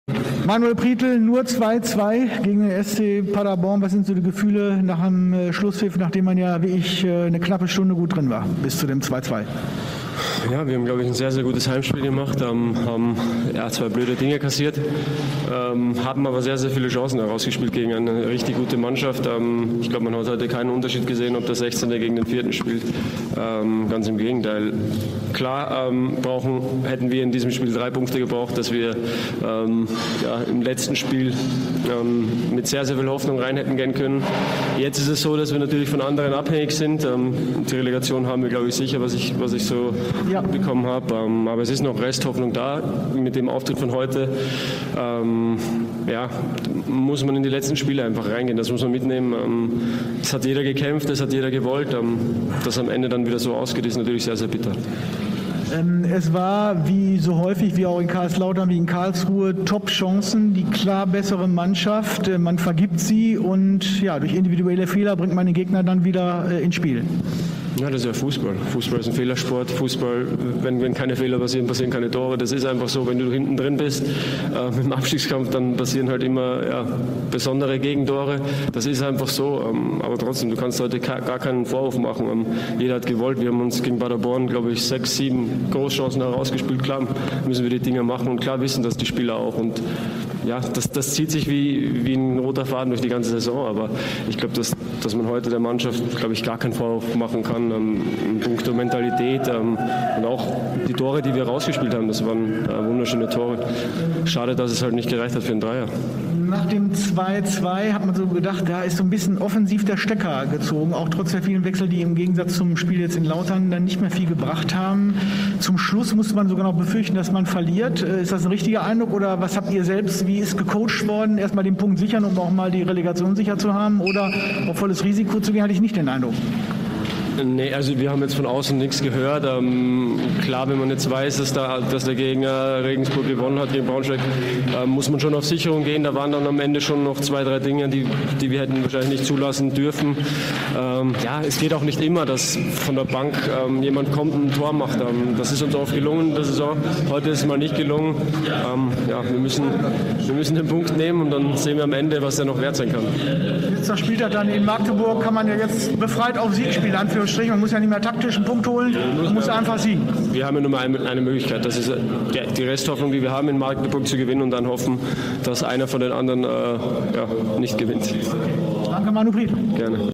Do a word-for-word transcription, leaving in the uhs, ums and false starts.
Manuel Prietl, nur zwei zwei gegen den S C Paderborn. Was sind so die Gefühle nach dem äh, Schlusspfiff, nachdem man ja, wie ich, äh, eine knappe Stunde gut drin war, bis zu dem zwei zwei? Ja, wir haben, glaube ich, ein sehr, sehr gutes Heimspiel gemacht, ähm, haben ja, zwei blöde Dinge kassiert, ähm, haben aber sehr, sehr viele Chancen herausgespielt gegen eine richtig gute Mannschaft. Ähm, ich glaube, man hat heute keinen Unterschied gesehen, ob der sechzehnte gegen den vierten spielt. Ähm, ganz im Gegenteil. Klar ähm, brauchen, hätten wir in diesem Spiel drei Punkte gebraucht, dass wir ähm, ja, im letzten Spiel ähm, mit sehr, sehr viel Hoffnung rein hätten gehen können. Jetzt ist es so, dass wir natürlich von anderen abhängig sind. Ähm, die Relegation haben wir, glaube ich, sicher, was ich, was ich so ja. bekommen habe. Ähm, aber es ist noch Resthoffnung da mit dem Auftritt von heute. Ähm, ja, muss man in die letzten Spiele einfach reingehen. Das muss man mitnehmen. Ähm, es hat jeder gekämpft, es hat jeder gewollt. Ähm, dass am Ende dann wieder so ausgeht, ist natürlich sehr, sehr bitter. Es war, wie so häufig, wie auch in Karlslautern, wie in Karlsruhe, Top-Chancen, die klar bessere Mannschaft. Man vergibt sie und ja, durch individuelle Fehler bringt man den Gegner dann wieder ins Spiel. Ja, das ist ja Fußball. Fußball ist ein Fehlersport. Fußball, wenn, wenn keine Fehler passieren, passieren keine Tore. Das ist einfach so, wenn du hinten drin bist, äh, im Abstiegskampf, dann passieren halt immer ja, besondere Gegentore. Das ist einfach so. Ähm, aber trotzdem, du kannst heute ka- gar keinen Vorwurf machen. Ähm, jeder hat gewollt. Wir haben uns gegen Paderborn, glaube ich, sechs, sieben Großchancen herausgespielt. Klar müssen wir die Dinge machen und klar wissen das die Spieler auch. Und ja, das, das zieht sich wie, wie ein roter Faden durch die ganze Saison. Aber ich glaube, dass, dass man heute der Mannschaft, glaube ich, gar keinen Vorwurf machen kann. Ähm, in puncto Mentalität ähm, und auch die Tore, die wir rausgespielt haben, das waren äh, wunderschöne Tore. Schade, dass es halt nicht gereicht hat für einen Dreier. Nach dem zwei zwei hat man so gedacht, da ist so ein bisschen offensiv der Stecker gezogen, auch trotz der vielen Wechsel, die im Gegensatz zum Spiel jetzt in Lautern dann nicht mehr viel gebracht haben. Zum Schluss musste man sogar noch befürchten, dass man verliert. Ist das ein richtiger Eindruck oder was habt ihr selbst, wie ist gecoacht worden, erstmal den Punkt sichern, um auch mal die Relegation sicher zu haben oder auf volles Risiko zu gehen, hatte ich nicht den Eindruck. Nee, also wir haben jetzt von außen nichts gehört. Ähm, klar, wenn man jetzt weiß, dass, da, dass der Gegner Regensburg gewonnen hat gegen Braunschweig, äh, muss man schon auf Sicherung gehen. Da waren dann am Ende schon noch zwei, drei Dinge, die, die wir hätten wahrscheinlich nicht zulassen dürfen. Ähm, ja, es geht auch nicht immer, dass von der Bank ähm, jemand kommt und ein Tor macht. Ähm, das ist uns oft gelungen in der Saison. Heute ist es mal nicht gelungen. Ähm, ja, wir müssen, wir müssen den Punkt nehmen und dann sehen wir am Ende, was der noch wert sein kann. Letzter Spieltag dann in Magdeburg, kann man ja jetzt befreit auf Sieg spielen. Man muss ja nicht mehr taktisch einen Punkt holen, man muss einfach siegen. Wir haben ja nur mal eine, eine Möglichkeit. Das ist die Resthoffnung, die wir haben, in Magdeburg zu gewinnen und dann hoffen, dass einer von den anderen äh, ja, nicht gewinnt. Danke, Manu Prietl. Gerne.